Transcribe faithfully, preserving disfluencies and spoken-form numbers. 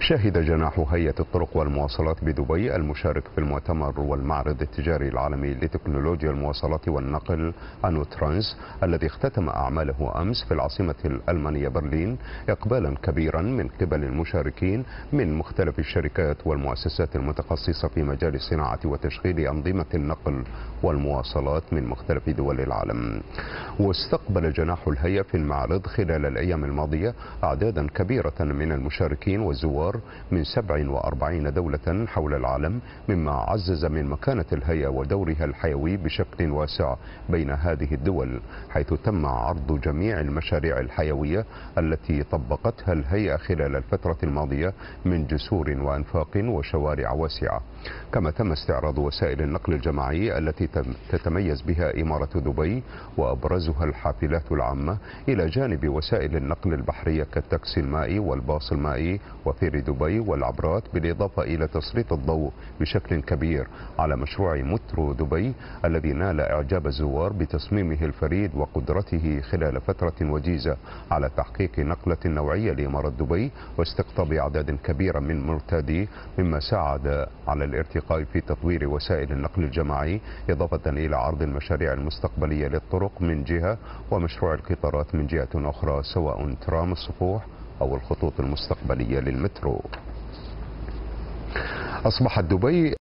شهد جناح هيئة الطرق والمواصلات بدبي المشارك في المؤتمر والمعرض التجاري العالمي لتكنولوجيا المواصلات والنقل InnoTrans الذي اختتم أعماله أمس في العاصمة الألمانية برلين إقبالا كبيرا من قبل المشاركين من مختلف الشركات والمؤسسات المتخصصة في مجال صناعة وتشغيل أنظمة النقل والمواصلات من مختلف دول العالم. واستقبل جناح الهيئة في المعرض خلال الأيام الماضية أعدادا كبيرة من المشاركين والزوار من سبع وأربعين دولة حول العالم، مما عزز من مكانة الهيئة ودورها الحيوي بشكل واسع بين هذه الدول، حيث تم عرض جميع المشاريع الحيوية التي طبقتها الهيئة خلال الفترة الماضية من جسور وأنفاق وشوارع واسعة. كما تم استعراض وسائل النقل الجماعي التي تتميز بها إمارة دبي وأبرزها الحافلات العامة، إلى جانب وسائل النقل البحرية كالتاكسي المائي والباص المائي وفير دبي والعبرات، بالإضافة إلى تسليط الضوء بشكل كبير على مشروع مترو دبي الذي نال إعجاب الزوار بتصميمه الفريد وقدرته خلال فترة وجيزة على تحقيق نقلة نوعية لإمارة دبي واستقطاب أعداد كبيرة من مرتاديه، مما ساعد على الارتقاء في تطوير وسائل النقل الجماعي، إضافة إلى عرض المشاريع المستقبلية للطرق من جهة ومشروع القطارات من جهة أخرى، سواء ترام الصفوح أو الخطوط المستقبلية للمترو. أصبحت دبي